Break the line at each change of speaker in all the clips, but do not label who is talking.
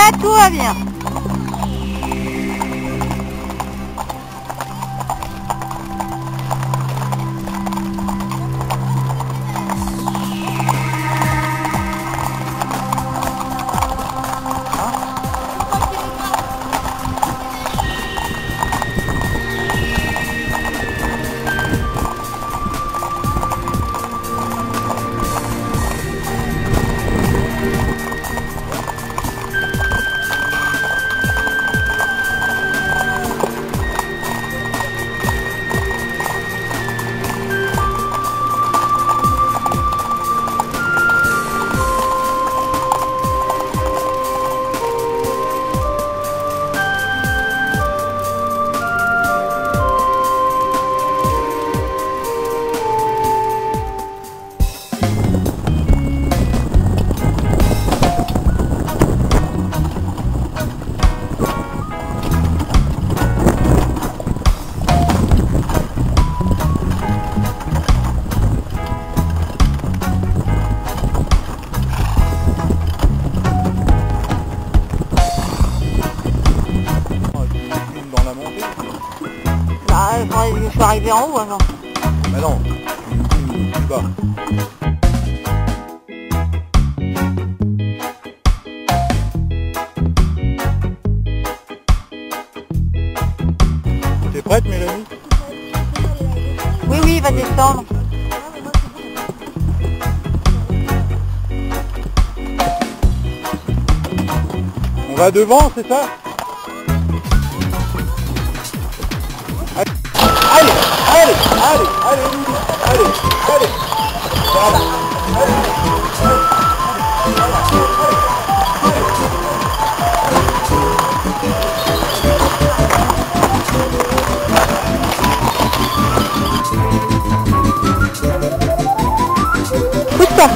là, tout va bien. Je suis arrivé en haut avant.
Mais non, plus bas. T'es prête, Mélanie?
Oui, oui, il va descendre.
On va devant, c'est ça? Allez, allez, allez, allez, allez, allez, voilà, allez,
pousse-toi.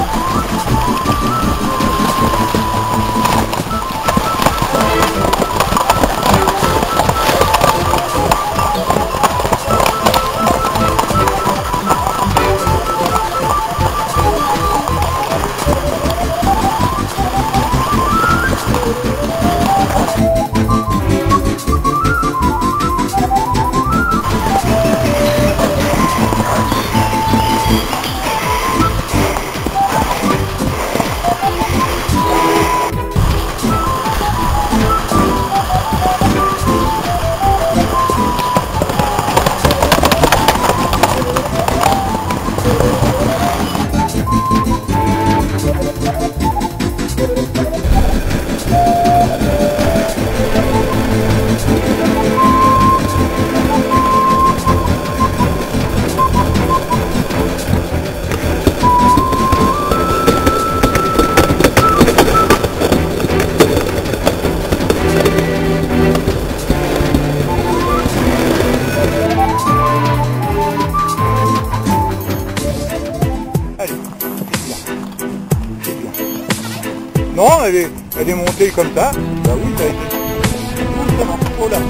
non, elle est montée comme ça. Bah oui, ça a été. Oh là.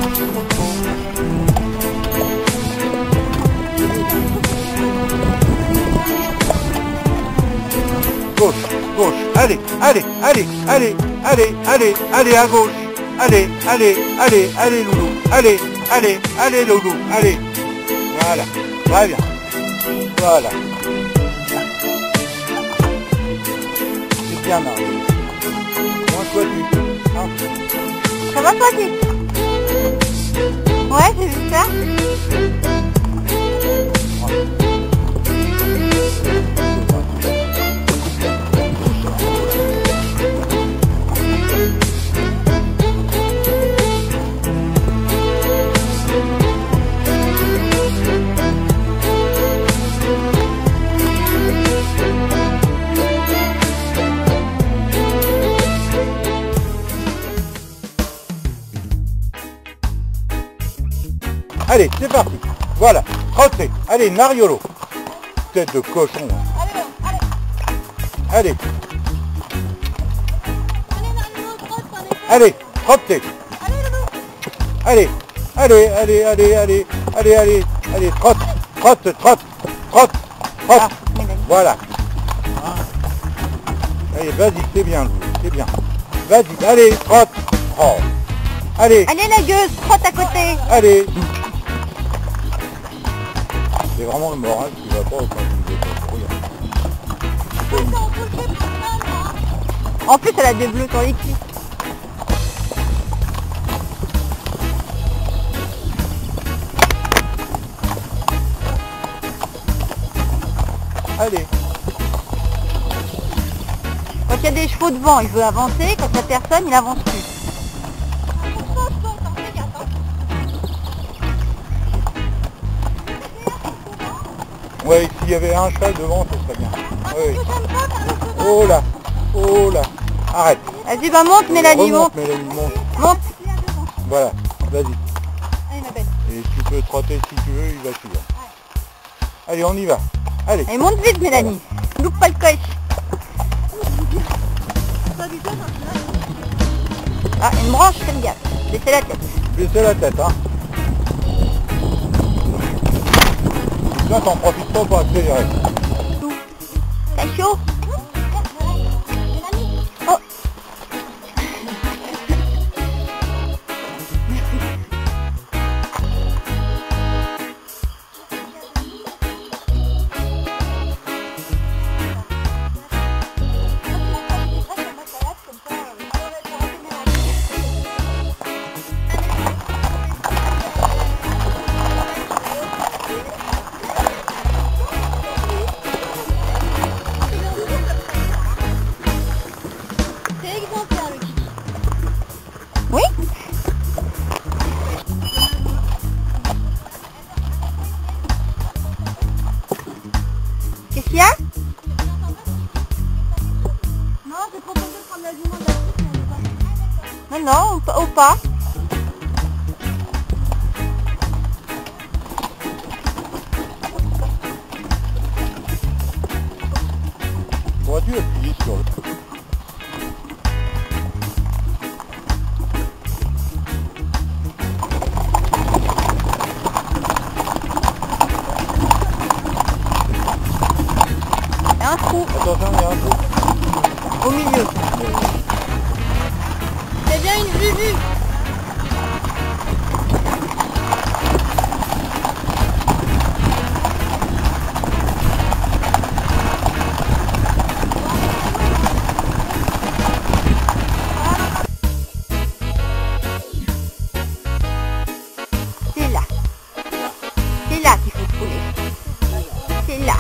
Gauche, gauche, allez, allez, allez, allez, allez, allez, allez à gauche. Allez, allez, allez, allez loulou. Allez, allez, allez loulou. Allez. Voilà, très bien. Voilà. C'est bien Marie. Toi,
ça va toi, Kit? Ouais, j'ai vu ça.
Allez, c'est parti. Voilà, trottez. Allez, Mariolo. Tête de cochon. Allez. Allez, trottez. Allez, allez, allez, allez, allez, allez, allez, allez, trotte, trotte, trotte, trotte, trotte. Voilà. Allez, vas-y, c'est bien, c'est bien. Vas-y, allez, trotte. Oh. Allez.
Allez la gueuse, trotte à côté.
Allez. C'est vraiment le moral qui va pas quand tu veux pas.
En plus, elle a des bleus sur les cuisses.
Allez.
Quand il y a des chevaux devant, il veut avancer. Quand il n'y a personne, il avance plus.
Ouais, s'il y avait un cheval devant, ça serait bien. Oui. Oh là. Oh là. Arrête.
Vas-y, bah monte Mélanie, monte.
Mélanie, monte.
Monte.
Voilà, vas-y.
Allez ma belle.
Et tu peux trotter si tu veux, il va suivre. Allez, on y va. Allez.
Allez, monte vite Mélanie. Loupe pas le coche. Ah, une branche, fais gaffe. Baissez la tête.
Baissez la tête, hein. Là, t'en profites pas pour accélérer.
T'as chaud? Oh. Oui? Qu'est-ce qu'il y a?
Non, j'ai proposé de prendre la jument de la suite,
Non, au pas.
Pourrais-tu appuyer sur le...
Il y a un trou
Attention, il y a un trou.
au milieu.
C'est bien une vue.
C'est là. C'est là qu'il faut trouver. C'est là.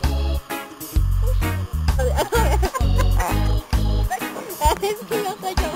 Est-ce qu'il y a ça